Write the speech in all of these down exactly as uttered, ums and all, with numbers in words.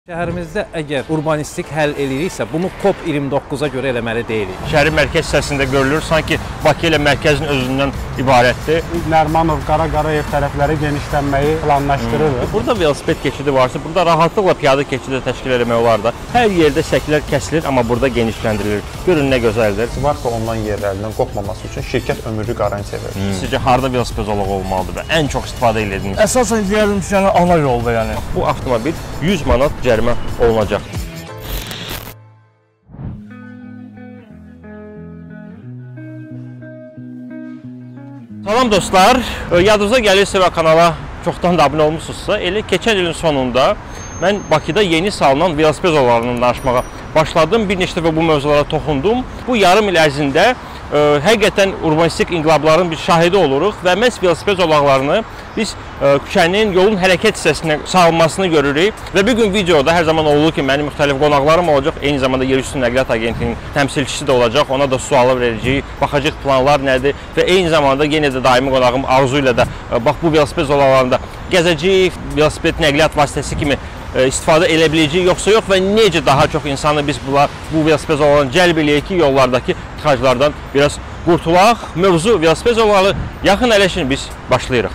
Şəhərimizdə əgər urbanistik həll eləyiriksə, bunu COP iyirmi doqquza görə eləməli deyilik. Şəhərin mərkəz hissəsində görülür, sanki Bakı ilə mərkəzin özündən ibarətdir. Nərimanov, Qara-Qarayev tərəfləri genişlənməyi planlaşdırılır. Burada velosiped keçidi varsa, burada rahatlıqla piyada keçidi təşkil etmək olar da. Hər yerdə şəkillər kəsilir, amma burada genişləndirilir. Görün nə gözəldir. Svarka olunan yerlərindən qopmaması üçün şirkət ömürlük qarantiya verir. Hmm. Sizcə harda velosiped zolağı olmalıdır və ən çox istifadə edildiğiniz? Əsasən deyəlim ki, yəni ana yolda yəni. Bu avtomobil yüz manat cərimə olunacaq. Salam dostlar, yadınıza gəlirsə və kanala çoxdan da abunə olmuşsunuzsa, elə keçən ilin sonunda mən Bakıda yeni salınan velosiped zolalarından danışmağa başladım. Bir neçə dəfə bu mövzulara toxundum. Bu yarım il ərzində ə, həqiqətən urbanistik inqilabların bir şahidi oluruq və məhz velosiped zolaqlarını biz ə, küçənin, yolun hərəkət hissəsinə salınmasını görürük. Və bir gün videoda hər zaman olduğu ki, mənim müxtəlif qonaqlarım olacaq. Eyni zamanda Yerüstü Nəqliyyat Agentliyinin təmsilçisi də olacaq. Ona da suallar verəcəyik. Baxacaq planlar nədir və eyni zamanda yenə də daimi qonağım Arzu ilə də ə, bax bu velosiped zolaqlarında gəzəcəyik. Velosiped nəqliyyat vasitəsi kimi istifadə edə biləcəyik, yoxsa yox və necə daha çox insanı biz bunlar, bu velosiped zolalarını cəlb eləyək ki, yollardakı tıxaclardan biraz qurtulaq. Mövzu velosiped zolaları yaxın ələşin biz başlayırıq.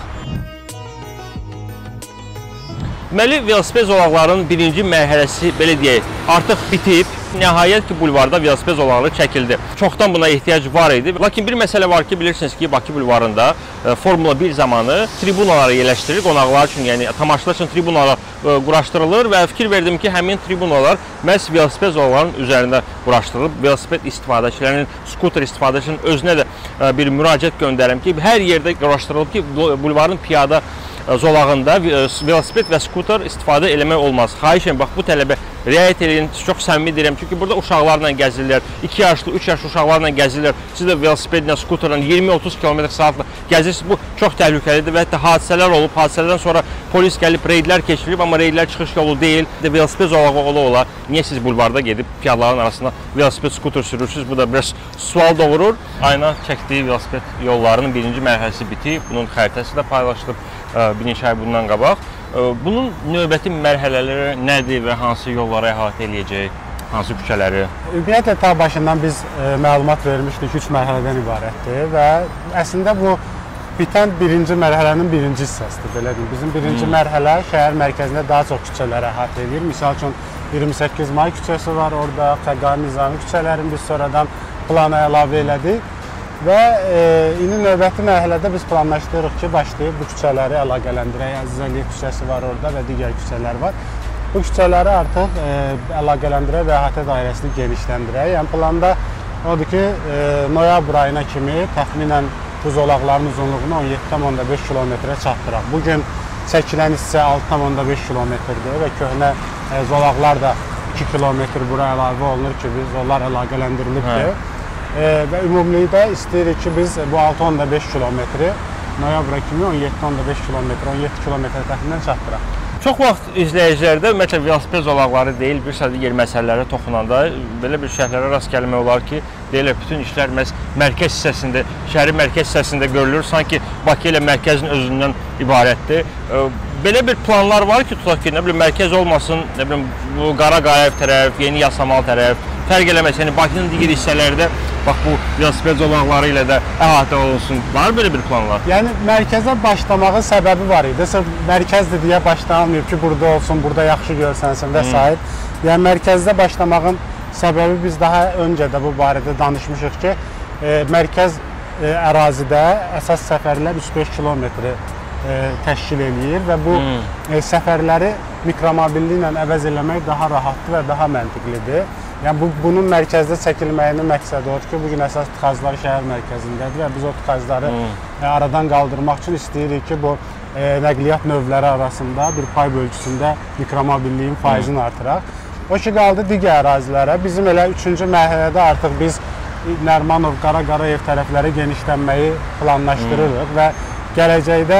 Deməli, velosiped zolaqlarının birinci mərhələsi, belə deyək, artıq bitib. Nəhayət ki, bulvarda velosiped zolaqları çəkildi. Çoxdan buna ehtiyac var idi. Lakin bir məsələ var ki, bilirsiniz ki, Bakı bulvarında e, Formula bir zamanı tribunaları yerləşdirilir. Qonaqlar üçün, yəni tamaşaçılar üçün tribunalar e, quraşdırılır və fikir verdim ki, həmin tribunalar məhz velosiped zolaqlarının üzərində quraşdırılıb. Velosiped istifadəçilərinin, skuter istifadəçilərinin özünə də e, bir müraciət göndərim ki, hər yerdə quraşdırılıb ki, bulvarın piyada zolağında velosiped və skuter istifadə eləmək olmaz. Xahişən, bax bu tələbə riayət edin, çox səmimi deyirəm. Çünki burada uşaqlarla gəzirlər, iki yaşlı, üç yaşlı uşaqlarla gəzirlər. Siz də velosipedlə, skuterlə iyirmi otuz kilometr saatla gəzirsiniz. Bu çox təhlükəlidir və hətta hadisələr olub. Hadisələrdən sonra polis gəlib, reydlər keçirilib, amma reydlər çıxış yolu deyil. De velosiped zolağı ola-ola, niyə siz bulvarda gedib piyadaların arasında velosiped, skuter sürürsünüz? Bu da biraz sual doğurur. Ayna çəkdiyi velosiped yollarının birinci mərhələsi bitib. Bunun xəritəsi də paylaşılıb bir neçə ay bundan qabaq. Bunun növbəti mərhələləri nədir və hansı yollara əhatə eləyəcək, hansı küçələri? Ümumiyyətlə, ta başından biz e, məlumat vermişdik, üç mərhələdən ibarətdir və əslində bu bitən birinci mərhələnin birinci hissəsidir, belə deyim. Bizim birinci hmm. mərhələ şəhər mərkəzində daha çox küçələri əhatə edir. Misal üçün, iyirmi səkkiz may küçəsi var orada, Xəqani Nizami küçələrini biz sonradan plana əlavə elədik. Və e, indi növbəti mərhələdə biz planlaşdırırıq ki, başlayıb bu küçələri əlaqələndirək. Əziz Əliyev küçəsi var orada və digər küçələr var. Bu küçələri artıq e, əlaqələndirək və əhatə dairəsini genişləndirək. Yəni planda odur ki, e, noyabr ayına kimi təxminən bu zolaqların uzunluğunu on yeddi tam onda beş kilometrə çatdıraq. Bugün çəkilən hissə altı tam onda beş kilometrdir və köhnə e, zolaqlar da iki kilometr bura əlavə olunur ki, biz onlar əlaqələndirilibdir. Hə. E, və ümumilikdə istəyirik ki, biz bu altı onda beş kilometri noyabra kimi on yeddi onda beş kilometr, on yeddi kilometr təxminən çatdıraq. Çox vaxt izləyicilərdə ümumiyyətlə velosiped zolaqları deyil, bir sadə yer məsələləri toxunanda belə bir şəhərlərə rast gəlmək olar ki, deyirlər, bütün işlər məhz mərkəz hissəsində, şəhərin mərkəz hissəsində görülür, sanki Bakı ilə mərkəzin özündən ibarətdir. Belə bir planlar var ki, tutaq ki, nə bilim, mərkəz olmasın, nə bilim, bu Qara-Qarayev tərəf, Yeni Yasamal tərəf, fərq eləməz, yəni Bakının digər hissələrdə bax bu velosiped zolaqları ilə də əhatə olunsun. Var belə bir planlar? Yəni mərkəzə başlamağın səbəbi var idi. Sırf mərkəzdir deyə başlanılmayıb ki, burada olsun, burada yaxşı görsənsin və s. Yəni mərkəzdə başlamağın səbəbi biz daha öncə də bu barədə danışmışıq ki, e, mərkəz e, ərazidə əsas səfərlər üç beş kilometri e, təşkil eləyir və bu hmm. e, səfərləri mikromobilliklə əvəz eləmək daha rahatdır və daha məntiqlidir. Yəni bu, bunun mərkəzdə çəkilməyinin məqsədi odur ki, bugün əsas tıxaclar şəhər mərkəzindədir və biz o tıxacları hmm. e, aradan qaldırmaq üçün istəyirik ki, bu e, nəqliyyat növləri arasında bir pay bölgüsündə mikromobilliyin faizini hmm. artıraq. O ki, qaldı digər ərazilərə. Bizim elə üçüncü mərhələdə artıq biz Nərimanov, Qara-Qarayev tərəfləri genişlənməyi planlaşdırırıq hmm. və gələcəkdə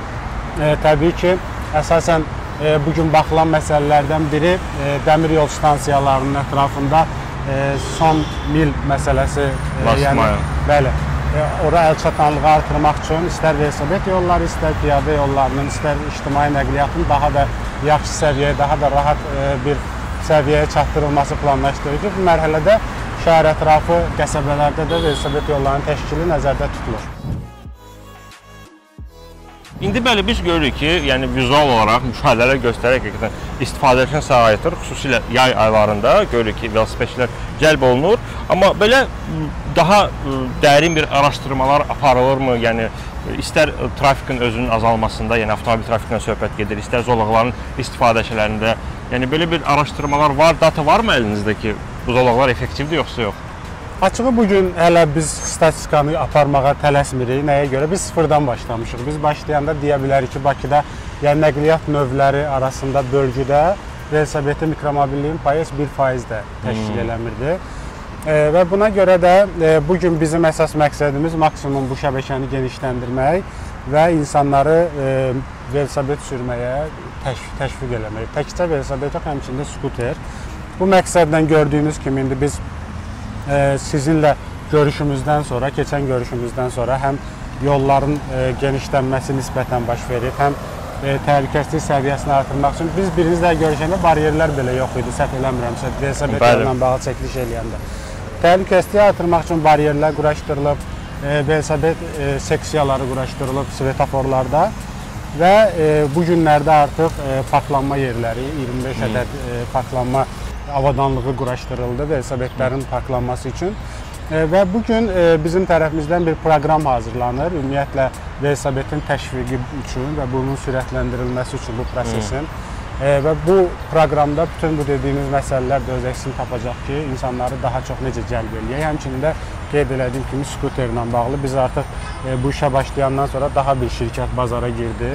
e, təbii ki, əsasən E, bugün baxılan məsələlərdən biri e, dəmir yol stansiyalarının ətrafında e, son mil məsələsi. E, yəni, bəli, ora əl çatanlığı artırmaq üçün istər velosiped yolları, istər piyada yollarının, istər ictimai nəqliyyatın daha da yaxşı səviyyəyə, daha da rahat bir səviyyəyə çatdırılması planlaşdırılır. Bu mərhələdə şəhər ətrafı qəsəbələrdə də velosiped yollarının təşkili nəzərdə tutulur. İndi bəli, biz görürük ki, yəni vizual olaraq müşahidələr göstərərək həqiqətən istifadəçinin səlahiyyətidir. Xüsusilə yay aylarında görürük ki, velosipedçilər cəlb olunur. Amma belə daha dərin bir araşdırmalar aparılırmı? Yəni istər trafikin özünün azalmasında, yəni avtomobil trafikindən söhbət gedir, istər zolaqların istifadəçilərində. Yəni belə bir araşdırmalar var, data varmı əlinizdə ki, bu zolaqlar effektivdir yoxsa yox? Açığı bugün hələ biz statistikanı aparmağa tələsmirik. Nəyə görə? Biz sıfırdan başlamışıq. Biz başlayanda deyə bilərik ki, Bakıda yəni nəqliyyat növləri arasında bölgüdə velosipedli mikromobilliyin payı bir faiz də təşkil eləmirdi. E, və buna görə də e, bugün bizim əsas məqsədimiz maksimum bu şəbəkəni genişləndirmək və insanları e, velosiped sürməyə təşviq, təşviq eləmək. Təkcə velosiped yox, həmçində skuter. Bu məqsədlə gördüyünüz kimi indi biz sizinlə görüşümüzdən sonra, keçən görüşümüzdən sonra həm yolların genişlənməsi nisbətən baş verir, həm təhlükəsizlik səviyyəsini artırmaq üçün biz birinizlə görüşəndə bariyerlər belə yox idi, səhv eləmirəmsə, velosiped yolundan bağlı çəkiliş eləyəndə. Təhlükəsizliyi artırmaq üçün bariyerlər quraşdırılıb, velosiped seksiyaları quraşdırılıb svetoforlarda və bu günlərdə artıq parklanma yerləri, iyirmi beş ədəd parklanma avadanlığı quraşdırıldı velosipedlərin parklanması üçün və bugün bizim tərəfimizdən bir proqram hazırlanır. Ümumiyyətlə velosipedin təşviqi üçün və bunun sürətləndirilməsi üçün bu prosesin və bu proqramda bütün bu dediyimiz məsələlər də öz əksini tapacaq ki, insanları daha çox necə cəlb eləyək. Həmçinin də qeyd elədiyim kimi skuterlə bağlı biz artıq bu işə başlayandan sonra daha bir şirkət bazara girdi,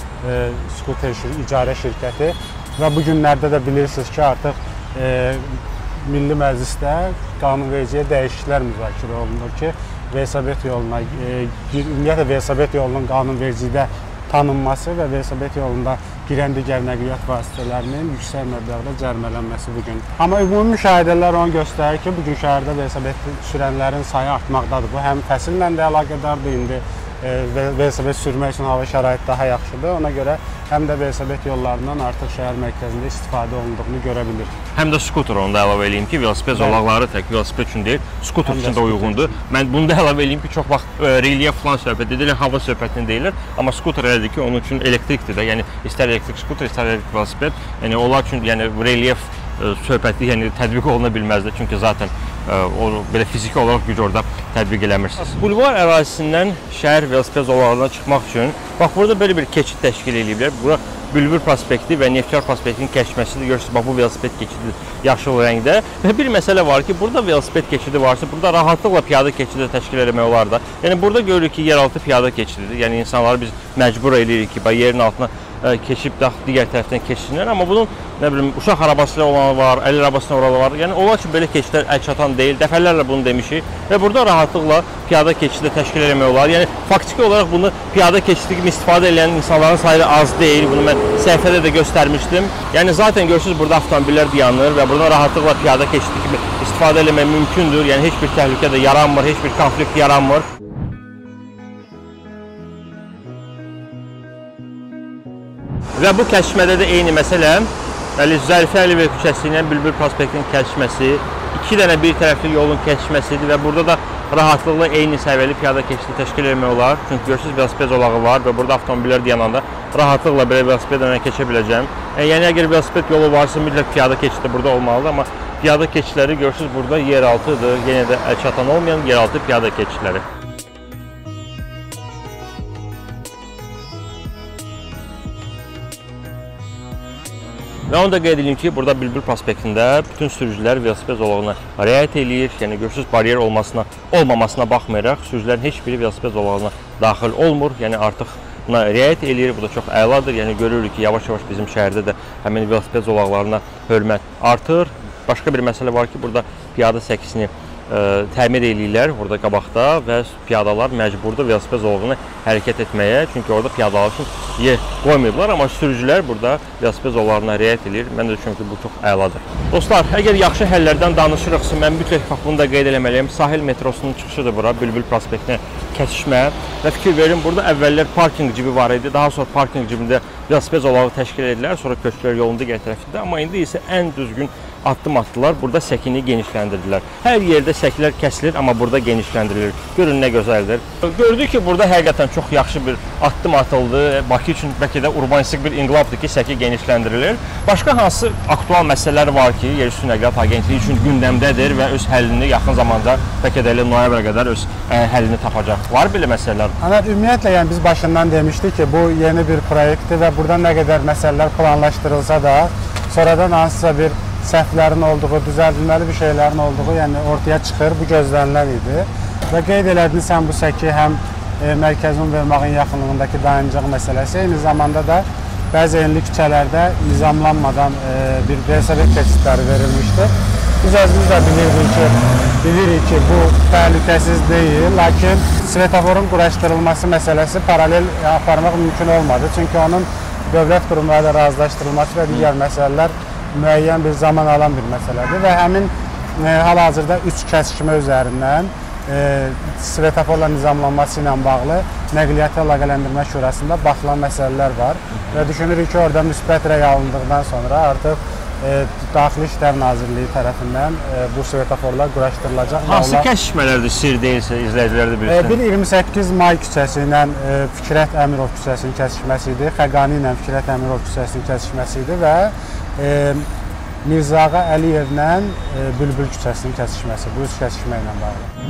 skuter icarə şirkəti və bu günlərdə də bilirsiniz ki, artıq E, Milli Məclisdə qanunvericiyə dəyişikliklər müzakirə olunur ki, velosiped yoluna, e, ümumiyyətlə velosiped yolunun qanunvericidə tanınması və velosiped yolunda girən digər nəqliyyat vasitələrinin yüksək məbləğdə cərimələnməsi bugün. Amma ümumi müşahidələr onu göstərir ki, bugün şəhərdə velosiped sürənlərin sayı artmaqdadır. Bu həm fəsillə də əlaqədardır indi. Velosiped sürmək üçün hava şəraiti daha yaxşıdır. Ona görə həm də velosiped yollarından artıq şəhər mərkəzində istifadə olunduğunu görə bilir. Həm də skuter, onu da əlavə edeyim ki, velosiped zolaqları tək velosiped üçün deyil, skuter üçün də uyğundur. Mən bunu da əlavə edeyim ki, çox vaxt relyef falan söhbət edilir, hava söhbətini deyilir. Amma skuter elədir ki, onun üçün elektrikdir də. Yəni istər elektrik skuter, istər elektrik velosiped. Yəni onlar üçün yəni relyef söhbəti yəni tətbiq oluna bilməzdir. Çünki zaten o belə fiziki olaraq güc orada tətbiq eləmirsiniz. Bulvar ərazisindən şəhər velosiped zolaqlarına çıxmaq üçün bax burada belə bir keçid təşkil ediblər. Bura Bülbül prospekti və Neftçala prospektinin keçməsidir. Görürsünüz, bax bu velosiped keçidi yaşıl rəngdə. Və bir məsələ var ki, burada velosiped keçidi varsa, burada rahatlıqla piyada keçidi təşkil etmək olar da. Yəni burada görürük ki, yeraltı piyada keçididir. Yəni insanları biz məcbur edirik ki, yerin altına keçib də digər tərəfdən keçsinlər. Amma bunun nə bilim uşaq arabasıyla olanı var, əl arabasına oranı var. Yəni onlar üçün belə keçidlər əl çatan deyil. Dəfələrlə bunu demişik və burada rahatlıqla piyada keçidi təşkil etmək olar. Yəni faktiki olaraq bunu piyada keçidi kimi istifadə edən insanların sayı az deyil. Bunu mən səhifədə də göstərmişdim. Yəni zaten görürsünüz burada avtomobillər dayanır və buradan rahatlıqla piyada keçidi kimi istifadə etmək mümkündür. Yəni heç bir təhlükə də yaranmır, heç bir konflikt yaranmır. Və bu kəsişmədə də eyni məsələ, yəni Zərifə Əliyev küçəsi ilə Bülbül prospektinin kəsişməsi, iki dənə bir tərəfli yolun kəsişməsidir və burada da rahatlıqla eyni səviyyəli piyada keçidi təşkil etmək olar. Çünki görürsünüz velosiped zolağı var və burada avtomobillər dayananda rahatlıqla belə velosipedlə keçə biləcəm. Yəni əgər velosiped yolu varsa mütləq piyada keçidi burada olmalıdır, amma piyada keçidləri görürsünüz burada yeraltıdır, yenə də əl çatan olmayan yeraltı piyada keçidləri. Və onu da qeyd edeyim ki, burada Bülbül prospektində bütün sürücülər velosiped zolağına riayət eləyir. Yəni görürsünüz, bariyer olmasına, olmamasına baxmayaraq sürücülərin heç biri velosiped zolağına daxil olmur. Yəni artıq buna riayət eləyir. Bu da çox əladır. Yəni görürük ki, yavaş-yavaş bizim şəhərdə də həmin velosiped zolaqlarına hörmət artır. Başqa bir məsələ var ki, burada piyada səkisini təmir eləyirlər burada qabaqda və piyadalar məcburdur velosiped zolağına hərəkət etməyə. Çünki orada piyadalar üçün yer qoymayıblar, amma sürücülər burada velosiped zolağına riayət edir. Mən də düşünürəm ki, bu çox əladır. Dostlar, əgər yaxşı həllərdən danışırıqsa, mən mütləq bunu da qeyd eləməliyəm. Sahil metrosunun çıxışıdır bura, Bülbül prospektinə kəsişmə və fikir verin, burada əvvəllər parkinq cibi var idi. Daha sonra parkinq cibində velosiped zolağı təşkil edilər, sonra Köçkülər yolunda digər tərəfində. Amma indi isə ən düzgün addım atdılar, burada səkini genişləndirdilər. Hər yerdə səkilər kəsilir, amma burada genişləndirilir. Görün nə gözəldir. Gördük ki, burada həqiqətən çox yaxşı bir addım atıldı. Bakı üçün bəlkə də urbanistik bir inqilabdır ki, səki genişləndirilir. Başqa hansı aktual məsələlər var ki, Yerüstü Nəqliyyat Agentliyi üçün gündəmdədir və öz həllini yaxın zamanda bəlkə də elə noyabrə qədər öz ə, həllini tapacaq. Var belə məsələlər? Evet, ümumiyyətlə yəni biz başından demişdik ki, bu yeni bir proyektdir və burada nə qədər məsələlər planlaşdırılsa da, sonradan hansısa bir səhvlərin olduğu, düzəldilməli bir şeylərin olduğu, yəni ortaya çıxır, bu gözlənilən idi. Və qeyd elədin sən bu səki həm e, mərkəzi univermağın yaxınlığındakı dayanacaq məsələsi, eyni zamanda da bəzi enli küçələrdə nizamlanmadan e, bir velosiped keçidləri verilmişdir. Biz özümüz də bilirdik ki, bilirik ki, bu təhlükəsiz deyil, lakin svetoforun quraşdırılması məsələsi paralel aparmaq mümkün olmadı. Çünki onun dövlət qurumlarla razılaşdırılması və digər məsələlər müəyyən bir zaman alan bir məsələdir və həmin e, hal-hazırda üç kəsişmə üzərindən e, svetoforla nizamlanması ilə bağlı Nəqliyyatı Əlaqələndirmə Şurasında baxılan məsələlər var və düşünürük ki, orada müsbət rəy alındıqdan sonra artıq e, Daxili İşlər Nazirliyi tərəfindən e, bu svetoforlar quraşdırılacaq. Hansı kəsişmələrdir, sir deyilsə, izləyicilərdə bilsin? E, bir iyirmi səkkiz may küçəsi ilə e, Fikrət Əmirov küçəsinin kəsişməsi idi, Xəqani ilə Fikrət Əmirov küçəsinin kəsişməsi idi və E, Mirzağa Əliyevlə e, Bülbül küçəsinin kəsişməsi, bu üç kəsişmə ilə bağlı.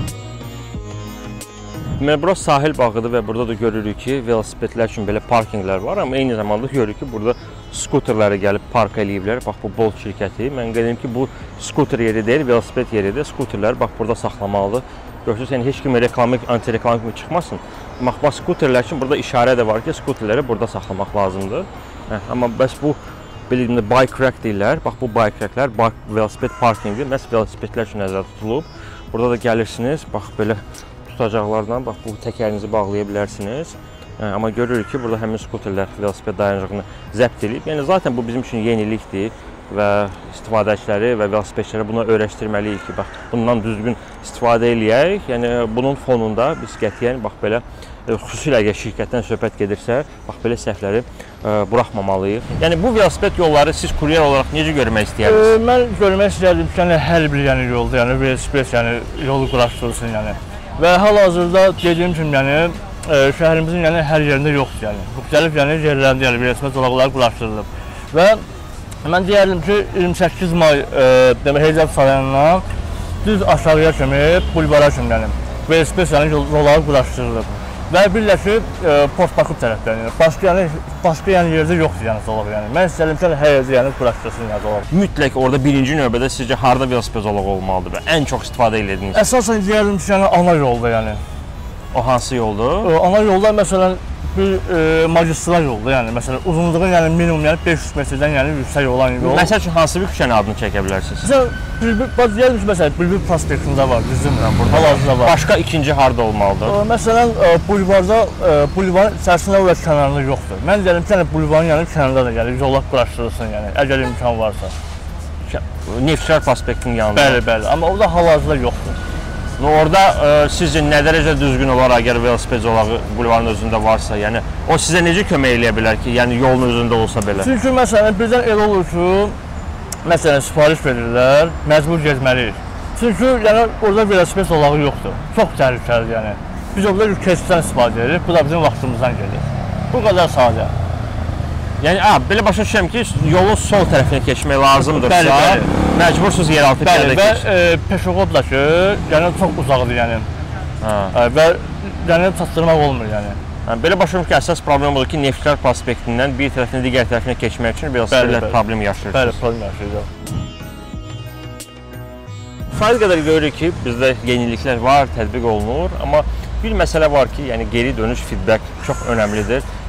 Deməli, bura sahil bağıdır və burada da görürük ki, velosipedlər üçün belə parkinqlər var, amma eyni zamanda görürük ki, burada skuterləri gəlib park eləyiblər. Bax, bu Bolt şirkəti. Mən qedim ki, bu skuter yeri deyil, velosiped yeridir. Skuterlər bax, burada saxlamalıdır. Görürsünüz, yəni heç kimi reklamik, anti-reklamik kimi çıxmasın. Bax, bax, skuterlər üçün burada işarə də var ki, skuterləri burada saxlamaq lazımdır. Hə, amma bəs bu Bildiğimdə bike rack deyirlər. Bax, bu bike racklər velosiped parkingi, məhz velosipedlər üçün nəzərdə tutulub. Burada da gəlirsiniz, bax, belə tutacaqlardan, bax, bu təkərinizi bağlaya bilərsiniz. Amma görürük ki, burada həmin skuterlər velosiped dayanacağını zəbt edib. Yəni, zaten bu bizim üçün yenilikdir və istifadəçiləri və velosipedçiləri buna öyrəşdirməliyik ki, bax, bundan düzgün istifadə eləyək. Yəni, bunun fonunda biz qətiyyən, bax, belə xüsusilə əgər şirkətdən söhbət gedirsə, bax, belə səhvləri ə, buraxmamalıyıq. Yəni, bu velosiped yolları siz kuryer olaraq necə görmək istəyirsiniz? E, mən görmək istəyirdim ki, yəni, hər bir yəni, yolda, yəni, velosiped yəni, yolu quraşdırılsın. Yəni. Və hal-hazırda dediyim kimi, yəni, e, şəhərimizin yəni, hər yerində yoxdur. Yəni. Müxtəlif yəni, yerlərində yəni, velosiped zolaqları quraşdırılıb. Və mən deyərdim ki, iyirmi səkkiz may e, Heydər Sarayından düz aşağıya kimi, bulvara kimi yəni, velosiped yəni, zolağı quraşdırılıb. Və birləşib e, Port Bakıb tərəfdən, yəni, başqa, yəni, başqa yəni, yerdə yoxdur yəni, zolağı. Yəni. Mən istəyirəm ki, hər yerdə yəni, quraşdırsın yəni, zolağı. Mütləq orada birinci növbədə sizcə harda velosiped zolağı olmalıdır və ən çox istifadə edildiyiniz? Əsasən deyərdim ki, yəni, ana yolda yəni. O hansı yoldur? E, ana yolda məsələn bir e, magistral yoldur yəni. Məsələn uzunluğu yəni minimum yəni beş yüz metrdən yəni yüksək olan yol. Məsəl üçün hansı bir küçənin adını çəkə bilərsiniz? Məsələn Bülbül bax deyirəm ki, məsələn Bülbül prospektində var, düzdürmü? Burada hal-hazırda var. Başqa ikinci harda olmalıdır? E, məsələn e, bulvarda e, bulvarın içərisində və kənarında yoxdur. Mən deyirəm ki, yəni bulvarın yəni kənarında da yəni yollar quraşdırılsın yəni, əgər imkan varsa. Neftçilər prospektinin yanında. Bəli, bəli. Amma orada hal-hazırda yoxdur. Orada e, sizcə nə dərəcə düzgün olar əgər velosiped zolağı bulvarın özündə varsa? Yəni o sizə necə kömək eləyə bilər ki, yəni yolun özündə olsa belə? Çünki məsələn birdən elə olur ki, məsələn sifariş verirlər, məcbur getməliyik. Çünki yəni orada velosiped zolağı yoxdur. Çox təhlükəlidir yəni. Biz orada keçiddən istifadə edirik, bu da bizim vaxtımızdan gedir. Bu qədər sadə. Yəni, a, belə başa düşürəm ki, yolun sol tərəfinə keçmək lazımdırsa, bəli, bəli. Məcbursuz yeraltı piyada keçir. Və e, peşoqodla ki, yəni çox uzaqdır yəni. E, və yəni çatdırmaq olmur yəni. Yəni, belə başa düşürəm ki, əsas problem odur ki, Neftçilər prospektindən bir tərəfinə digər tərəfinə keçmək üçün velosipedlər problem yaşayırsınız. Bəli, problem yaşayırıq. Sayı qədər görürük ki, bizdə yeniliklər var, tətbiq olunur, amma bir məsələ var ki, yəni geri dönüş feedback çox önəmlidir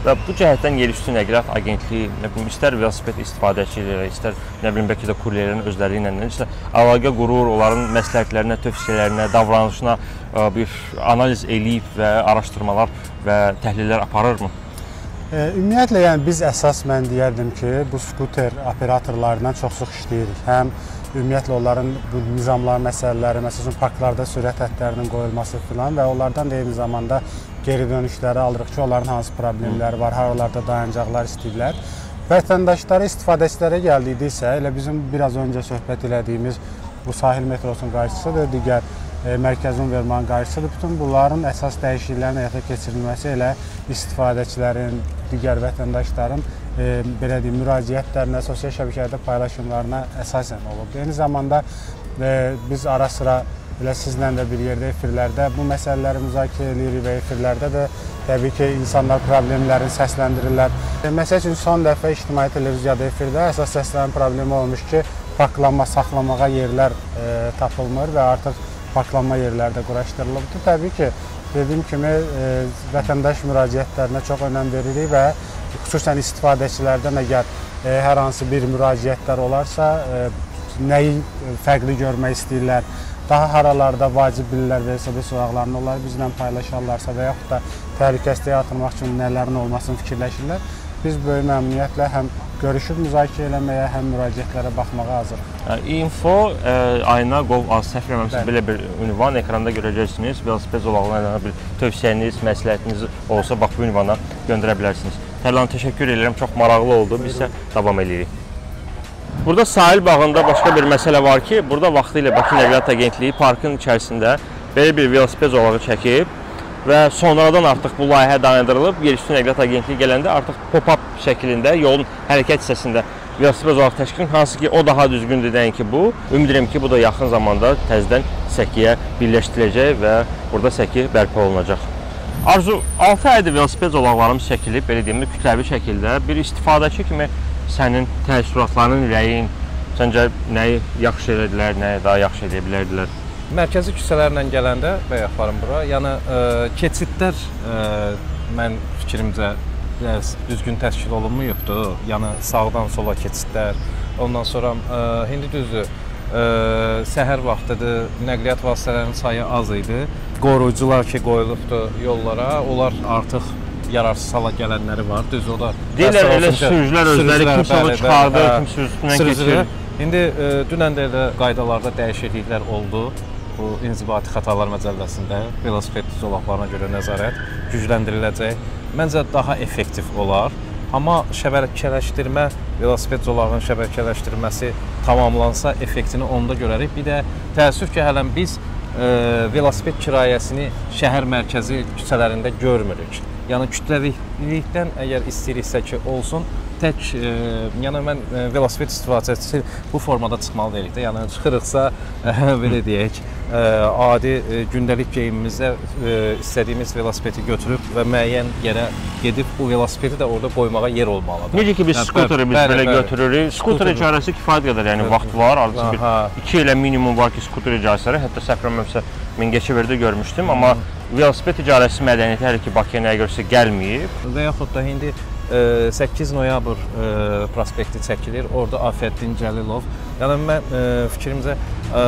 Və bu cəhətdən Yerüstü Nəqliyyat Agentliyi, nə bilim, istər velosiped istifadəçiləri, istər nə bilim bəlkə də kuryerlərin özləri ilə istər əlaqə qurur, onların məsləhətlərinə, tövsiyələrinə, davranışına bir analiz eləyib və araşdırmalar və təhlillər aparırmı? Ümumiyyətlə, yəni biz əsas mən deyərdim ki, bu skuter operatorlarından çox-çox işləyirik. Həm ümumiyyətlə onların bu nizamlar məsələləri, məsələn, parklarda sürət həddlərinin qoyulması filan və onlardan da eyni zamanda geri dönüşləri alırıq ki, onların hansı problemləri var, haralarda dayanacaqlar istəyirlər. Vətəndaşlara, istifadəçilərə gəldiksə, elə bizim biraz öncə söhbət elədiyimiz bu sahil metrosunun qarşısıdır, digər e, mərkəzi univermağın qarşısıdır. Bütün bunların əsas dəyişikliklərin həyata keçirilməsi elə istifadəçilərin, digər vətəndaşların e, belə deyim, müraciətlərinə, sosial şəbəkələrdə paylaşımlarına əsasən olub. Eyni zamanda e, biz ara sıra elə sizlə də bir yerdə efirlərdə bu məsələləri müzakirə edirik və efirlərdə də təbii ki, insanlar problemlərini səsləndirirlər. E, məsəl üçün, son dəfə ictimai televiziyada efirdə əsas səslənən problemi olmuş ki, parklanma, saxlamağa yerlər e, tapılmır və artıq parklanma yerləri də quraşdırılıbdır. Təbii ki, dediyim kimi e, vətəndaş müraciətlərinə çox önəm veririk və xüsusən istifadəçilərdən əgər e, hər hansı bir müraciətlər olarsa, e, nəyi fərqli görmək istəyirlər, daha haralarda vacib bilirlər velosiped zolaqlarını onlar bizlə paylaşarlarsa və yaxud da təhlükəsizliyə artırmaq üçün nələrin olmasını fikirləşirlər. Biz böyük məmnuniyyətlə həm görüşüb müzakirə eləməyə, həm müraciətlərə baxmağa hazırıq. Info ayna qov az səhv eləməmsiniz, belə bir ünvan ekranda görəcəksiniz. Velosiped zolaqlarına bir tövsiyəniz, məsləhətiniz olsa bax bu ünvana göndərə bilərsiniz. Tərlan, təşəkkür edirəm, çox maraqlı oldu. Biz isə davam edirik. Burada sahil bağında başqa bir məsələ var ki, burada vaxtilə Bakı Nəqliyyat Agentliyi parkın içərisində belə bir velosiped zolağı çəkib və sonradan artıq bu layihə dayandırılıb. Yerüstü Nəqliyyat Agentliyi gələndə artıq pop-up şəklində yolun hərəkət hissəsində velosiped zolağı təşkil, hansı ki o daha düzgündür nəinki bu. Ümid edirəm ki, bu da yaxın zamanda təzədən səkiyə birləşdiriləcək və burada səki bərpa olunacaq. Arzu, altı aydır velosiped zolaqlarımız çəkilib, belə deyim, kütləvi şəkildə. Bir istifadəçi kimi sənin təəssüratların, rəyin, səncə nəyi yaxşı elədilər, nəyi daha yaxşı edə bilərdilər? Mərkəzi küçələrlə gələndə bayaqlarım bura, yəni ə, keçidlər ə, mən fikrimcə biraz düzgün təşkil olunmuyubdur. Yəni sağdan sola keçidlər. Ondan sonra ə, indi düzdür, ə, səhər vaxtıdır, nəqliyyat vasitələrinin sayı az idi. Qoruyucular ki qoyulubdur yollara, onlar artıq yararsız hala gələnləri var. Düz o da deyirlər elə sürücülər özləri kimsə onu çıxardır, kimsə üstündən keçir. İndi e, dünən də elə qaydalarda dəyişikliklər oldu. Bu İnzibati Xətalar Məcəlləsində velosiped zolaqlarına görə nəzarət gücləndiriləcək. Məncə daha effektiv olar. Amma şəbəkələşdirmə, velosiped zolağının şəbəkələşdirməsi tamamlansa effektini onda görərik. Bir də təəssüf ki, hələn biz e, velosiped kirayəsini şəhər mərkəzi küçələrində görmürük. Yəni kütləvilikdən əgər istəyiriksə ki, olsun, tək, e, yəni mən e, velosiped istifadəçisi bu formada çıxmalı deyilik də. Yəni çıxırıqsa, e, belə deyək, e, adi e, gündəlik geyimimizdə e, istədiyimiz velosipedi götürüb və müəyyən yerə gedib bu velosipedi də orada qoymağa yer olmalıdır. Necə ki biz skuteri biz belə götürürük. Skuter icarəsi kifayət qədər, yəni vaxt var, artıq bir iki ilə minimum var ki, skuter icarələri, hətta səhv eləmirəmsə Mingəçevirdə görmüşdüm, amma velosiped icarəsi mədəniyyəti hələ ki Bakıya nəyə görəsə gəlməyib. Və yaxud da indi səkkiz noyabr prospekti çəkilir, orada Afəddin Cəlilov. Yəni mən fikrimcə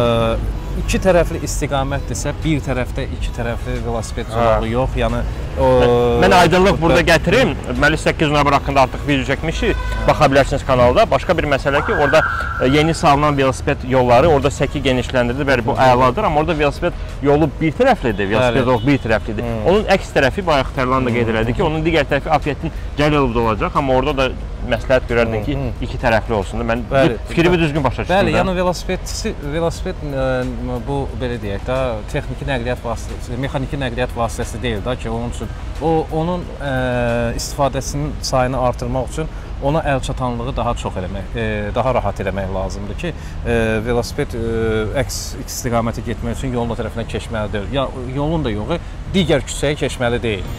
iki tərəfli istiqamətdirsə, bir tərəfdə iki tərəfli velosiped zolağı yox. Yəni o mən aydınlıq burada gətirim. Deməli səkkiz noyabr haqqında artıq video çəkmişik. Baxa bilərsiniz kanalda. Başqa bir məsələ ki, orada yeni salınan velosiped yolları, orada səki genişləndirilir. Bəli, bu əladır, amma orada velosiped yolu bir tərəflidir, velosiped yolu bir tərəflidir. Onun əks tərəfi bayaq Tərlan da qeyd elədi ki, onun digər tərəfi Afəddin Cəlilovda olacaq, amma orada da məsləhət görərdim ki, iki tərəfli olsun. Mən fikrimi düzgün başa düşdüm. Bəli, yəni velosipedçisi, velosiped bu belə deyək də, texniki nəqliyyat vasitəsi, mexaniki nəqliyyat vasitəsi deyil də ki, onun üçün o onun ə, istifadəsinin sayını artırmaq üçün ona əl çatanlığı daha çox eləmək, e, daha rahat eləmək lazımdır ki, e, velosiped e, əks istiqamətə getmək üçün yolun o tərəfindən keçməlidir. Ya yolun da yox, digər küçəyə keçməli deyil.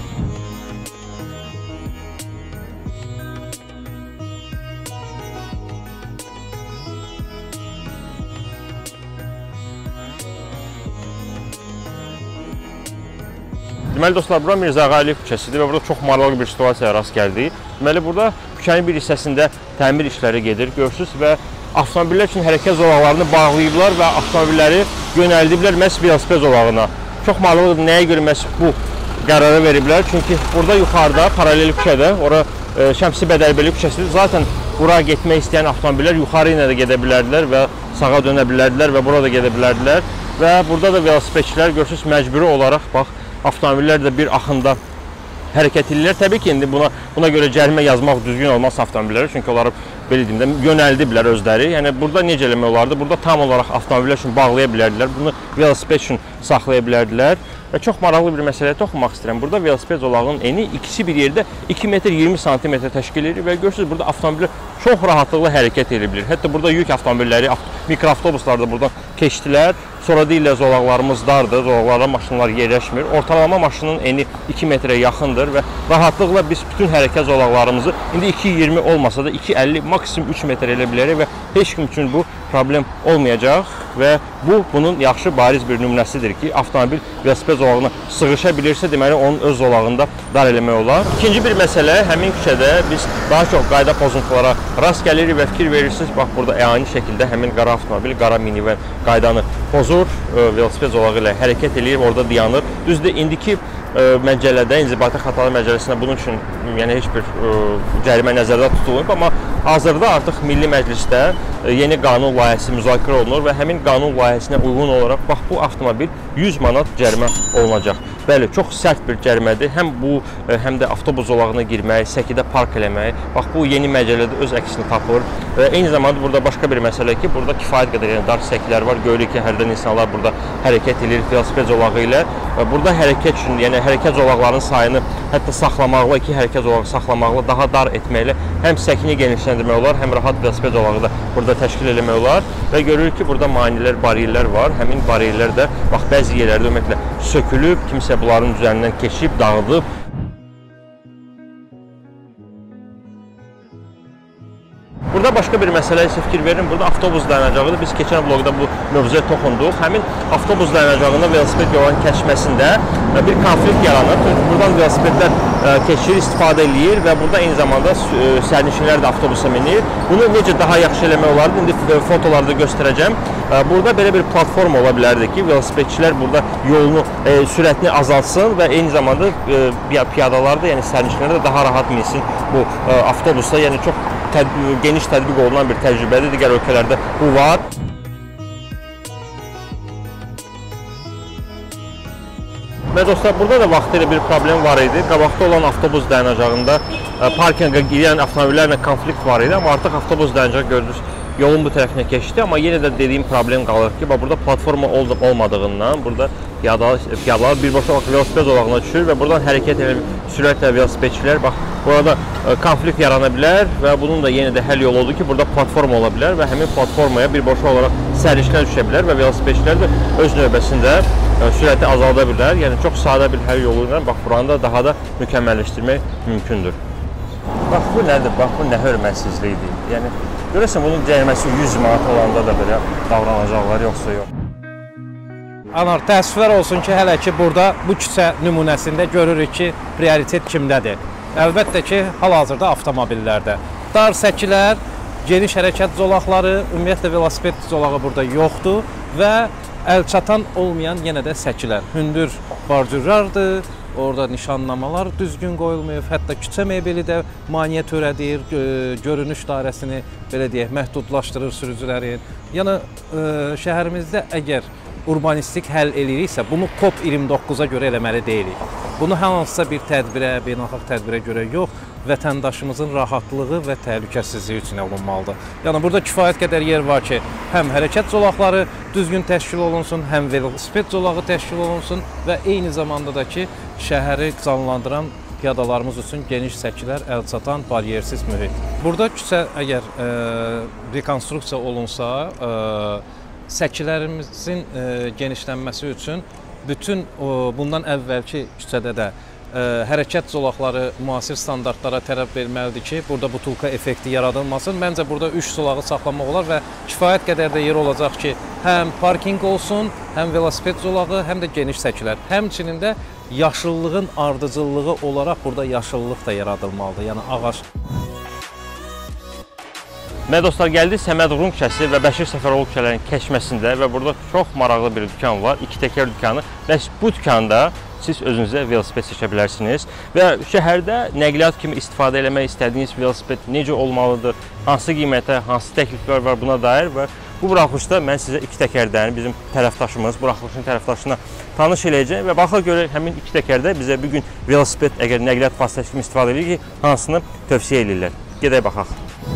Deməli dostlar, bura Mirzə Ağayev küçəsidir və burada çox maraqlı bir situasiyaya rast gəldik. Deməli burada küçənin bir hissəsində təmir işləri gedir, görürsünüz və avtomobillər üçün hərəkət zolaqlarını bağlayıblar və avtomobilləri yönəldiblər məhz velosiped zolağına. Çox maraqlıdır, nəyə görə məhz bu qərarı veriblər? Çünki burada yuxarıda paralel küçədə, ora e, Şəmsi Bədəlbeli küçəsidir. Zaten bura getmək istəyən avtomobillər yuxarı ilə də gedə bilərdilər və sağa dönə bilərdilər və burada gedə bilərdilər. Və burada da velosipedçilər görürsünüz məcburi olaraq bax avtomobillər də bir axında hərəkət edirlər. Təbii ki, indi buna buna görə cərimə yazmaq düzgün olmaz avtomobillərə, çünki onları belə deyim də yönəldiblər özləri. Yəni burada necə eləmək olardı? Burada tam olaraq avtomobillər üçün bağlaya bilərdilər. Bunu velosiped üçün saxlaya bilərdilər. Və çox maraqlı bir məsələyə toxunmaq istəyirəm. Burada velosiped zolağının eni ikisi bir yerdə iki metr iyirmi santimetr təşkil edir və görürsünüz burada avtomobillər çox rahatlıqla hərəkət edə bilir. Hətta burada yük avtomobilləri, mikroavtobuslar da buradan keçdilər. Sonra deyirlər zolaqlarımız dardır, zolaqlara maşınlar yerləşmir. Ortalama maşının eni iki metrə yaxındır və rahatlıqla biz bütün hərəkət zolaqlarımızı indi iki iyirmi olmasa da iki əlli, maksimum üç metr elə bilərik və heç kim üçün bu problem olmayacaq və bu bunun yaxşı bariz bir nümunəsidir ki, avtomobil velosiped zolağına sığışa bilirsə, deməli onun öz zolağında dar eləmək olar. İkinci bir məsələ, həmin küçədə biz daha çox qayda pozuntulara rast gəlirik və fikir verirsiniz. Bax burada əyani şəkildə həmin qara avtomobil, qara minivan qaydanı pozur, velosiped zolağı ilə hərəkət eləyir, orada dayanır. Düzdür, indiki məcəllədə, İnzibati Xətalar Məcəlləsində bunun üçün yəni heç bir cərimə nəzərdə tutulmayıb, amma hazırda artıq Milli Məclisdə yeni qanun layihəsi müzakirə olunur və həmin qanun layihəsinə uyğun olaraq bax bu avtomobil yüz manat cərimə olunacaq. Bəli, çox sərt bir cərimədir. Həm bu, həm də avtobus zolağına girmək, səkidə park eləmək. Bax bu yeni məcəllədə öz əksini tapır. Və eyni zamanda burada başqa bir məsələ ki, burada kifayət qədər yəni dar səkilər var. Görürük ki, hərdən insanlar burada hərəkət edir velosiped zolağı ilə. Və burada hərəkət üçün, yəni hərəkət zolaqlarının sayını hətta saxlamaqla, iki hərəkət zolağı saxlamaqla, daha dar etməklə həm səkini genişləndirmək olar, həm rahat velosiped zolağı da burada təşkil eləmək olar. Və görürük ki, burada maneələr, bariyerlər var. Həmin bariyerlər də bax bəzi yerlərdə ümumiyyətlə sökülüb, kimsə bunların üzərindən keçib, dağıdıb. Burada başqa bir məsələyə isə fikir verin. Burada avtobus dayanacağıdır. Biz keçən vloqda bu mövzuya toxunduq. Həmin avtobus dayanacağında velosiped yolunun keçməsində bir konflikt yaranır. Buradan velosipedlər keçir, istifadə edir və burada eyni zamanda sərnişinlər də avtobusa minir. Bunu necə daha yaxşı eləmək olardı? İndi fotolarda göstərəcəm. Burada belə bir platform ola bilərdi ki, velosipedçilər burada yolunu, e, sürətini azaltsın və eyni zamanda e, piyadalar da, yəni sərnişinlər də daha rahat minsin bu e, avtobusa. Yəni çox tədbiq, geniş tətbiq olunan bir təcrübədir. Digər ölkələrdə bu var. Və dostlar, burada da vaxtilə bir problem var idi. Qabaqda olan avtobus dayanacağında e, parkinqa girən avtomobillərlə konflikt var idi, amma artıq avtobus dayanacağı gördünüz. Yolun bu tərəfinə keçdi, amma yenə də dediyim problem qalır ki, burada platforma olmadığından burada piyadalar birbaşa velosiped zolağına düşür və buradan hərəkət edən sürətlə velosipedçilər, bax, burada konflikt yarana bilər və bunun da yenə də həll yolu odur ki, burada platforma ola bilər və həmin platformaya birbaşa olaraq sərnişinlər düşə bilər və velosipedçilər də öz növbəsində sürəti azalda bilər. Yəni çox sadə bir həll yolu ilə bax, buranı da daha da mükəmməlləşdirmək mümkündür. Bax, bu nədir? Bax, bu nə hörmətsizlikdir. Yəni, görəsən, bunun cəriməsi yüz manat olanda da belə davranacaqlar, yoxsa yox. Anar, təəssüflər olsun ki, hələ ki, burada bu küçə nümunəsində görürük ki, prioritet kimdədir? Əlbəttə ki, hal-hazırda avtomobillərdə. Dar səkilər, geniş hərəkət zolaqları, ümumiyyətlə velosiped zolağı burada yoxdur və əlçatan olmayan yenə də səkilər. Hündür bardurlardır, orada nişanlamalar düzgün qoyulmayıb, hətta küçə mebeli də maneə törədir, görünüş dairəsini belə deyək, məhdudlaşdırır sürücülərin. Yəni şəhərimizdə əgər urbanistik həll eləyiriksə, bunu COP iyirmi doqquza görə eləməli deyilik. Bunu hər hansısa bir tədbirə, beynəlxalq tədbirə görə yox, vətəndaşımızın rahatlığı və təhlükəsizliyi üçün olunmalıdır. Yəni burada kifayət qədər yer var ki, həm hərəkət zolaqları düzgün təşkil olunsun, həm velosiped zolağı təşkil olunsun və eyni zamanda da ki, şəhəri canlandıran piyadalarımız üçün geniş səkilər, əlçatan, bariyersiz mühit. Burada küçə əgər e, rekonstruksiya olunsa, e, səkilərimizin e, genişlənməsi üçün bütün o, bundan əvvəlki küçədə də ə, hərəkət zolaqları müasir standartlara tərəf verməlidir ki, burada butulka effekti yaradılmasın. Məncə burada üç zolağı saxlamaq olar və kifayət qədər də yer olacaq ki, həm parkinq olsun, həm velosiped zolağı, həm də geniş səkilər. Həmçinin də yaşıllığın ardıcıllığı olaraq burada yaşıllıq da yaradılmalıdır, yəni ağac. Mən dostlar, gəldik Səməd Rum küçəsi və Bəşir Səfəroğlu küçələrinin keçməsində və burada çox maraqlı bir dükan var, iki təkər dükanı. Və bu dükanda siz özünüzə velosiped seçə bilərsiniz və şəhərdə nəqliyyat kimi istifadə eləmək istədiyiniz velosiped necə olmalıdır, hansı qiymətə, hansı təkliflər var buna dair və bu buraxılışda mən sizə iki təkərdən bizim tərəfdaşımız, buraxılışın tərəfdaşına tanış eləyəcəm və baxaq görək həmin iki təkərdə bizə bir gün velosiped əgər nəqliyyat vasitəsi kimi istifadə edir ki, hansını tövsiyə edirlər. Gedək baxaq.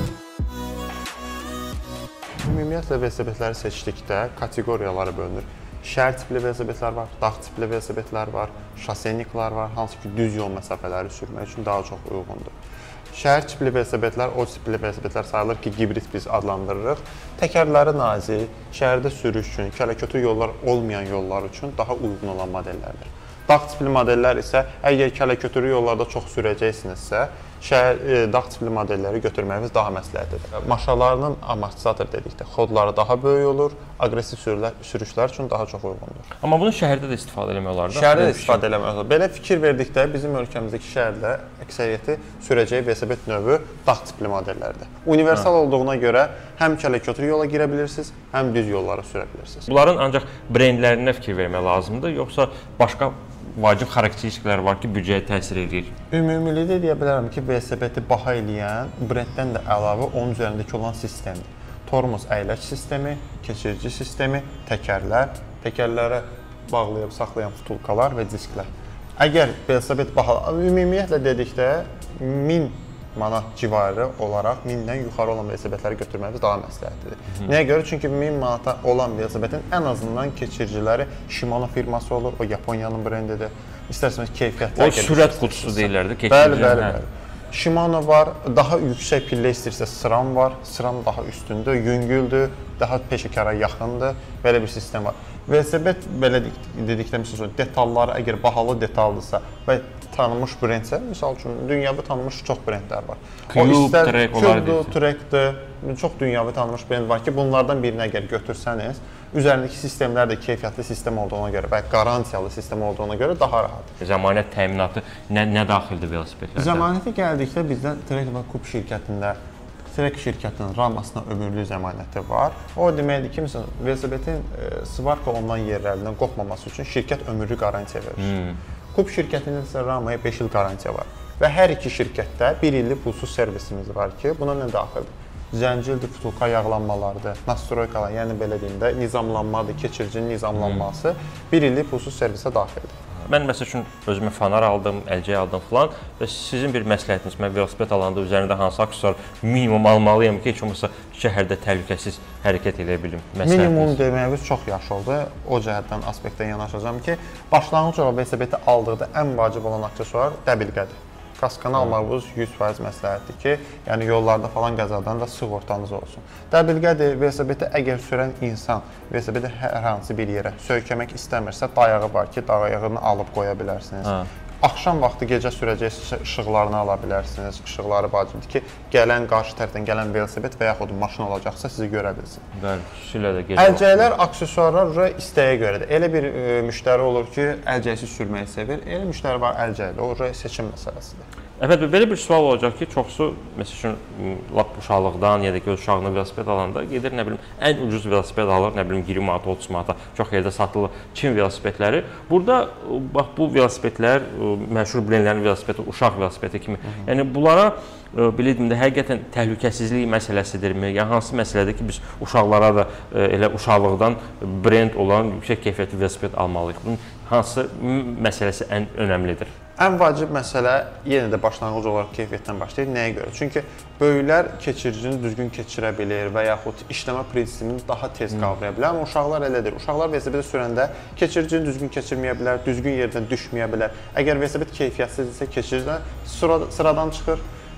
Ümumiyyətlə velosipedləri seçdikdə kateqoriyalara bölünür. Şəhər tipli velosipedlər var, dağ tipli velosipedlər var, şoseniklər var, hansı ki düz yol məsafələri sürmək üçün daha çox uyğundur. Şəhər tipli velosipedlər, o tipli velosipedlər sayılır ki, gibrid biz adlandırırıq. Təkərləri nazik, şəhərdə sürüş üçün, kələkötür yollar olmayan yollar üçün daha uyğun olan modellərdir. Dağ tipli modellər isə əgər kələkötürü yollarda çox sürəcəksinizsə, şəhər, e, dağ tipli modelləri götürməyiniz daha məsləhətlidir. Maşalarının amortizator dedikdə xodları daha böyük olur, aqressiv sürüşlər, sürüşlər üçün daha çox uyğundur. Amma bunu şəhərdə də istifadə etmək olar da? Şəhərdə də istifadə etmək olar. Belə fikir verdikdə bizim ölkəmizdəki şəhərdə əksəriyyəti sürəcəyi velosiped növü dağ tipli modellərdir. Universal hə. olduğuna görə həm kələkötür yola girə bilirsiniz, həm düz yollara sürə bilirsiniz. Bunların ancaq brendlərinə fikir vermək lazımdır, yoxsa başqa vacib xarakteristiklər var ki, büdcəyə təsir edir? Ümumilikdə deyə bilərəm ki, velosipedi baha eləyən brenddən də əlavə onun üzərindəki olan sistemdir. Tormos əyləc sistemi, keçirici sistemi, təkərlər, təkərlərə bağlayıb saxlayan vtulkalar və disklər. Əgər velosiped baha, ümumiyyətlə dedikdə min manat civarı olaraq mindən yuxarı olan velosipedləri götürməyimiz daha məsləhətlidir. Hı. Nəyə görə? Çünki min manata olan velosipedin ən azından keçiriciləri Shimano firması olur, o Yaponiyanın brendidir. İstərseniz keyfiyyətli. O sürət qutusu deyirlərdi, keçirici. Bəli, bəli, bəli. Shimano var, daha yüksək pillə istəyirsə SRAM var, SRAM daha üstündür, yüngüldür, daha peşəkara yaxındır, belə bir sistem var. Velosiped belə dedikdə, məsəl üçün, detalları əgər bahalı detaldırsa və tanınmış brendsə, misal üçün, dünyada tanınmış çox brendlər var. Cube, Trek, Cube, Trekdir, çox dünyada tanınmış brend var ki, bunlardan birini əgər götürsəniz, üzərindəki sistemlər də keyfiyyətli sistem olduğuna görə və qarantiyalı sistem olduğuna görə daha rahatdır. Zəmanət təminatı nə, nə daxildir velosipedlərdə? Zəmanəti gəldikdə bizdə Trek və Cube şirkətində Trek şirkətinin ramasına ömürlük zəmanəti var. O deməkdir ki, məsələn, velosipedin e, svarka olunan yerlərindən qopmaması üçün şirkət ömürlük qarantiya verir. Hmm. Cube şirkətinin isə ramaya beş il qarantiya var. Və hər iki şirkətdə bir illik pulsuz servisimiz var ki, buna nə daxildir? Zəncildir, vtulka yağlanmalardır, nastroykalar, yəni belə deyim də, nizamlanmadır, keçiricinin nizamlanması bir illik pulsuz servisə daxildir. Mən məsəl üçün özümə fanar aldım, əlcək aldım filan və sizin bir məsləhətiniz, mən velosiped alanda üzərində hansı aksesuar minimum almalıyam ki, heç olmasa şəhərdə təhlükəsiz hərəkət edə bilim. Minimum deməyiniz çox yaxşı oldu. O cəhətdən, aspektdən yanaşacağım ki, başlanğıc olaraq velosipedi aldıqda ən vacib olan aksesuar dəbilqədir. Kaskanı almağınız yüz faiz məsləhətdir ki, yəni yollarda falan qəzadan da sığortanız olsun. Dəbilqədir, velosipedi əgər sürən insan velosipedi hər hansı bir yerə söykəmək istəmirsə, dayağı var ki, dayağını alıb qoya bilərsiniz. Hə. Axşam vaxtı gecə sürəcək işıqlarını ala bilərsiniz. İşıqları vacibdir ki, gələn qarşı tərəfdən gələn velosiped və yaxud maşın olacaqsa sizi görə bilsin. Bəli, xüsusilə də gecə. Əlcəklər, aksesuarlar ura istəyə görədir. Elə bir e, müştəri olur ki, əlcəksiz sürməyi sevir. Elə müştəri var əlcəkli, o ura seçim məsələsidir. Evet, belə bir sual olacaq ki, çoxsu məsəl üçün lap uşaqlıqdan ya da ki, öz uşağına velosiped alanda gedir, nə bilim, ən ucuz velosiped alır, nə bilim, iyirmi manata, otuz manata çox yerdə satılır Çin velosipedləri. Burada bax bu velosipedlər, məşhur brendlərin velosipedi, uşaq velosipedi kimi. Hı -hı. Yəni bunlara belə deyim də həqiqətən təhlükəsizlik məsələsidirmi? Yəni hansı məsələdir ki, biz uşaqlara da elə uşaqlıqdan brend olan yüksək keyfiyyətli velosiped almalıyıq? Bunun hansı məsələsi ən önəmlidir? Ən vacib məsələ yenə də başlanğıc olaraq keyfiyyətdən başlayır. Nəyə görə? Çünki böyüklər keçiricini düzgün keçirə bilir və yaxud işləmə prinsipini daha tez qavraya bilər. Amma uşaqlar elədir. Uşaqlar velosipedi sürəndə keçiricini düzgün keçirməyə bilər, düzgün yerdən düşməyə bilər. Əgər velosiped keyfiyyətsiz isə keçiricidən sıradan çıxır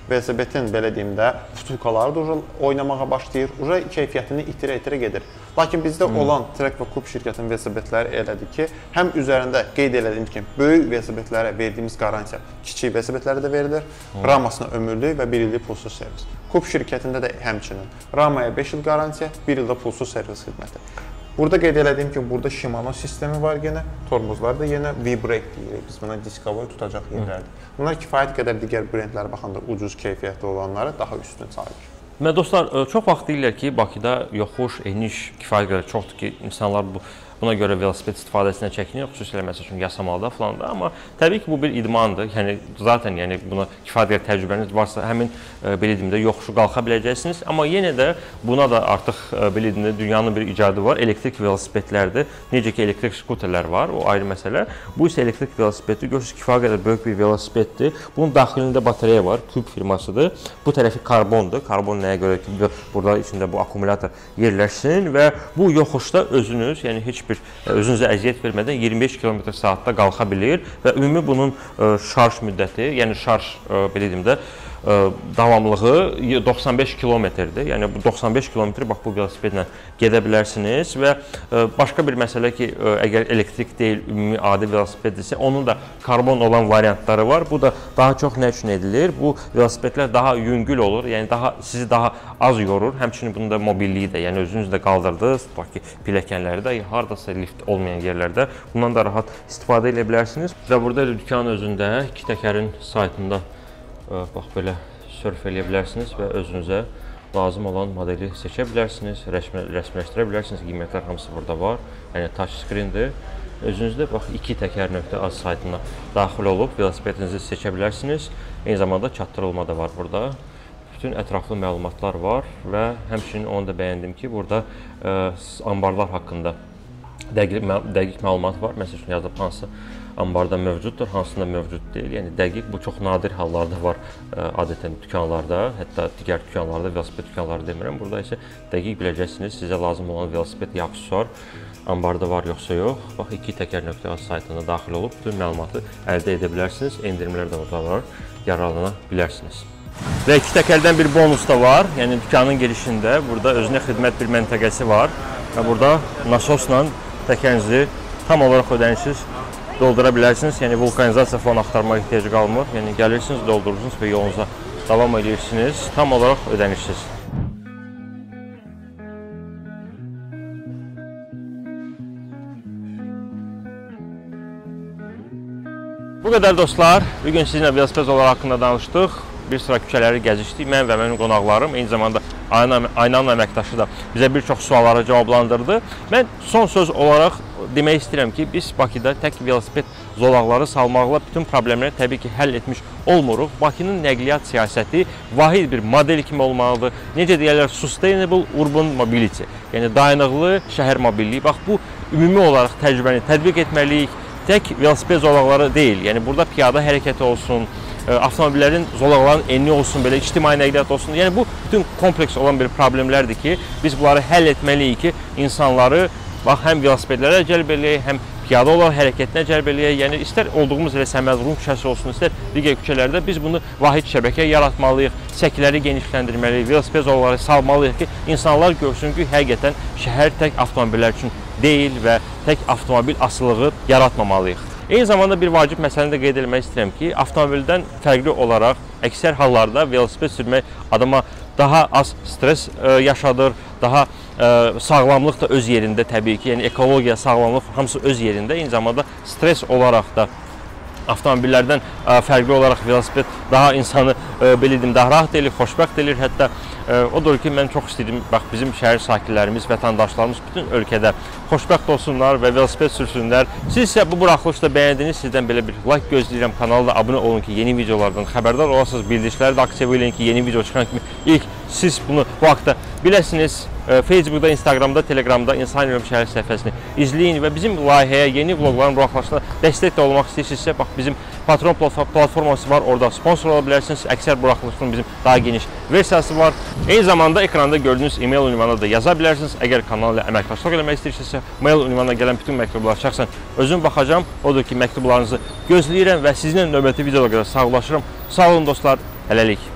velosipetin belə deyim də futulkaları da oynamağa başlayır, uca keyfiyyətini itirə-itirə gedir. Lakin bizdə hmm. olan Trek və Cube şirkətinin velosipedləri elədir ki, həm üzərində qeyd elədiyim kimi böyük velosipedlərə verdiyimiz qarantiya kiçik velosipedlərə də verilir, hmm. ramasına ömürlük və bir illik pulsuz servis. Cube şirkətində də həmçinin ramaya beş il qarantiya, bir ildə pulsuz servis xidməti. Burada qeyd elədiyim ki, burada Shimano sistemi var yenə, tormozlar da yenə V-brake deyirik, biz buna disk hava tutacaq yerlərdir. Bunlar kifayət qədər digər brendlərə baxanda ucuz keyfiyyətli olanlara daha üstün sayılır. Və dostlar, çox vaxt deyirlər ki, Bakıda yoxuş, eniş kifayət qədər çoxdur ki, insanlar bu buna görə velosiped istifadəsinə çəkinir, xüsusilə məsəl üçün Yasamalda falan da. Amma təbii ki, bu bir idmandır. Yəni zaten yəni buna kifayət qədər təcrübəniz varsa, həmin e, belə deyim də yoxuşu qalxa biləcəksiniz. Amma yenə də buna da artıq e, belə deyim də dünyanın bir icadı var. Elektrik velosipedlərdir. Necə ki elektrik skuterlər var, o ayrı məsələ. Bu isə elektrik velosipedi görürsünüz kifayət qədər böyük bir velosipeddir. Bunun daxilində batareya var, Cube firmasıdır. Bu tərəfi karbondur. Karbon nəyə görə ki, burada içində bu akkumulyator yerləşsin və bu yoxuşda özünüz, yəni heç bir özünüzə əziyyət vermədən iyirmi beş kilometr saatda qalxa bilir və ümumi bunun şarj müddəti, yəni şarj belə deyim də davamlılığı doxsan beş kilometrdir. Yəni bu doxsan beş kilometri bax bu velosipedlə gedə bilərsiniz və başqa bir məsələ ki, əgər elektrik deyil, ümumi adi velosipeddirsə, onun da karbon olan variantları var. Bu da daha çox nə üçün edilir? Bu velosipedlər daha yüngül olur, yəni daha sizi daha az yorur. Həmçinin bunun da mobilliyi də, yəni özünüz də qaldırdınız, tutaq ki, pilləkənlərdə, hardasa lift olmayan yerlərdə bundan da rahat istifadə edə bilərsiniz. Və burada dükkanın özündə iki təkərin saytında bax belə sörf eləyə bilərsiniz və özünüzə lazım olan modeli seçə bilərsiniz, rəsmiləşdirə bilərsiniz. Qiymətlər hamısı burada var. Yəni touch screen-dir. Özünüzdə bax iki təkər nöqtə az saytına daxil olub velosipedinizi seçə bilərsiniz. Eyni zamanda çatdırılma da var burada. Bütün ətraflı məlumatlar var və həmçinin onu da bəyəndim ki, burada ə, ambarlar haqqında dəqiq, dəqiq məlumat var. Məsəl üçün yazıb hansı ambarda mövcuddur, hansında mövcud deyil. Yəni dəqiq, bu çox nadir hallarda var ə, adətən dükanlarda, hətta digər dükanlarda, velosiped dükanları demirəm. Burada isə dəqiq biləcəksiniz, sizə lazım olan velosiped ya aksesuar ambarda var yoxsa yox. Bax, iki təkər nöqtə az saytına daxil olub bütün məlumatı əldə edə bilərsiniz. Endirimlər də orada var, yararlana bilərsiniz. Və iki təkərdən bir bonus da var. Yəni dükanın girişində burada özünə xidmət bir məntəqəsi var və burada nasosla təkərinizi tam olaraq ödənişsiz doldura bilərsiniz. Yəni vulkanizasiya falan axtarmaq ehtiyacı qalmır. Yəni gəlirsiniz, doldurursunuz və yolunuza davam edirsiniz. Tam olaraq ödənişsiz. Bu qədər dostlar. Bugün sizinlə velosiped zolları haqqında danışdıq. Bir sıra küçələri gəzişdik. Mən və mənim qonaqlarım, eyni zamanda Aynanın əməkdaşı da bizə bir çox sualları cavablandırdı. Mən son söz olaraq demək istəyirəm ki, biz Bakıda tək velosiped zolaqları salmaqla bütün problemləri təbii ki, həll etmiş olmuruq. Bakının nəqliyyat siyasəti vahid bir model kimi olmalıdır. Necə deyərlər, sustainable urban mobility, yəni dayanıqlı şəhər mobilliyi. Bax, bu ümumi olaraq təcrübəni tətbiq etməliyik. Tək velosiped zolaqları deyil, yəni burada piyada hərəkəti olsun, avtomobillərin, zolaqların enli olsun, belə ictimai nəqliyyat olsun. Yəni bu bütün kompleks olan bir problemlərdir ki, biz bunları həll etməliyik ki, insanları bax, həm velosipedlərə cəlb eləyək, həm piyada olaraq hərəkətinə cəlb eləyək. Yəni istər olduğumuz elə Səməd Rum küçəsi olsun, istər digər küçələrdə biz bunu vahid şəbəkə yaratmalıyıq, səkiləri genişləndirməliyik, velosiped zolaqları salmalıyıq ki, insanlar görsün ki, həqiqətən şəhər tək avtomobillər üçün deyil və tək avtomobil asılılığı yaratmamalıyıq. Eyni zamanda bir vacib məsələni də qeyd etmək istəyirəm ki, avtomobildən fərqli olaraq əksər hallarda velosiped sürmək adama daha az stres ə, yaşadır, daha ə, sağlamlıq da öz yerində təbii ki, yəni ekologiya, sağlamlıq hamısı öz yerində. Eyni zamanda stres olaraq da avtomobillərdən ə, fərqli olaraq velosiped daha insanı ə, belə deyim, daha rahat edir, xoşbəxt edir. Hətta ə, odur ki, mən çox istəyirdim, bax bizim şəhər sakinlərimiz, vətəndaşlarımız bütün ölkədə xoşbəxt olsunlar və velosiped sürsünlər. Siz isə bu buraxılışda bəyəndiniz, sizdən belə bir like gözləyirəm. Kanala da abunə olun ki, yeni videolardan xəbərdar olasınız. Bildirişləri də aktiv eləyin ki, yeni video çıxan kimi ilk siz bunu bu haqda biləsiniz. Facebookda, Instagramda, Telegramda İnsan Yolum Şəhər səhifəsini izləyin və bizim layihəyə, yeni vloqların buraxılışına dəstək də olmaq istəyirsinizsə, bax bizim Patron platforması var, orada sponsor ola bilərsiniz. Əksər buraxılışının bizim daha geniş versiyası var. Eyni zamanda ekranda gördüyünüz e-mail ünvanına da yaza bilərsiniz. Əgər kanal ilə əməkdaşlıq eləmək istəyirsinizsə, mail ünvanına gələn bütün məktublar şəxsən özüm baxacağam. Odur ki, məktublarınızı gözləyirəm və sizinlə növbəti videoda qədər sağlaşırım. Sağ olun dostlar, hələlik.